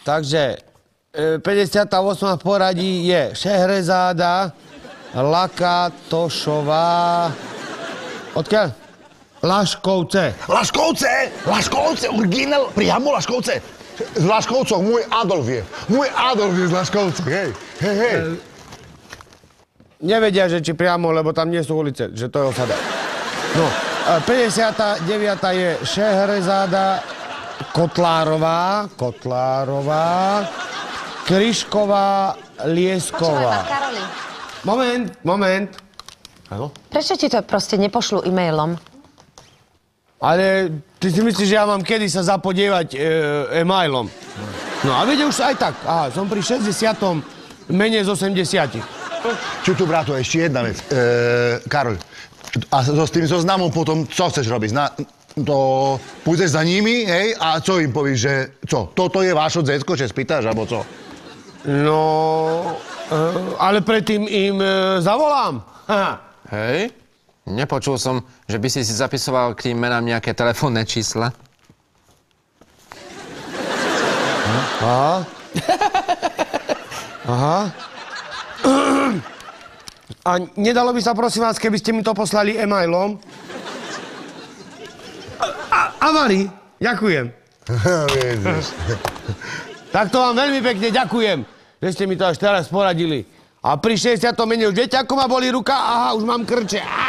Takže 58. v poradí je Šehrezáda, Lakatošová... Odkiaľ? Laškovce. Laškovce, originál, priamo Laškovce. Z Laškovcov, môj Adolf je z Laškovce, hej. Nevedia, že či priamo, lebo tam nie sú ulice, že to je osada. No, 59. je Šehrezáda, Kotlárová, Kryšková, Liesková. Moment. Áno? Prečo ti to proste nepošlu e-mailom? Ale ty si myslíš, že ja mám kedy sa zapodievať e-mailom? No a viete už aj tak. Aha, som pri 60. menej z 80. Čo tu, bráto, ešte jedna vec. Karol, a s tým zoznamom potom, co chceš robiť? To pôjdeš za nimi, hej, a co im povíš, že co? Toto je vášo decko, že spýtaš, alebo co? No, ale predtým im zavolám. Hej, nepočul som, že by si zapisoval k tým menám nejaké telefónne čísla. Aha. A nedalo by sa, prosím vás, keby ste mi to poslali e-mailom? Amari, ďakujem. Tak to vám veľmi pekne ďakujem, že ste mi to až teraz poradili. A pri 60. mene už viete, ako ma bolí ruka? Aha, už mám krče.